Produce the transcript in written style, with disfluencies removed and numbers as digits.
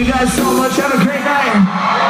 you guys so much. Have a great night.